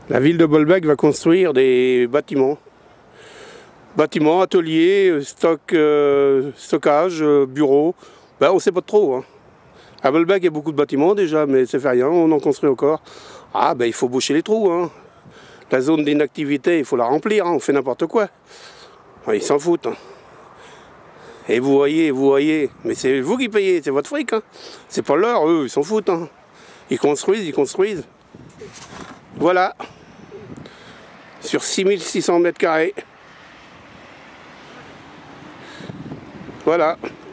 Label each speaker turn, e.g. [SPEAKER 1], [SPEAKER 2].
[SPEAKER 1] La ville de Bolbec va construire des bâtiments. Bâtiments, ateliers, stockage, bureaux. Ben, on ne sait pas trop. Hein. À Bolbec, il y a beaucoup de bâtiments déjà, mais ça fait rien, on en construit encore. Ah, ben il faut boucher les trous. Hein. La zone d'inactivité, il faut la remplir, hein. On fait n'importe quoi. Enfin, ils s'en foutent. Hein. Et vous voyez, mais c'est vous qui payez, c'est votre fric. Hein. C'est pas leur, eux, ils s'en foutent. Hein. Ils construisent. Voilà. Sur 6600 mètres carrés. Voilà.